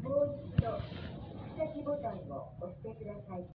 もう一度、行き先ボタンを押してください。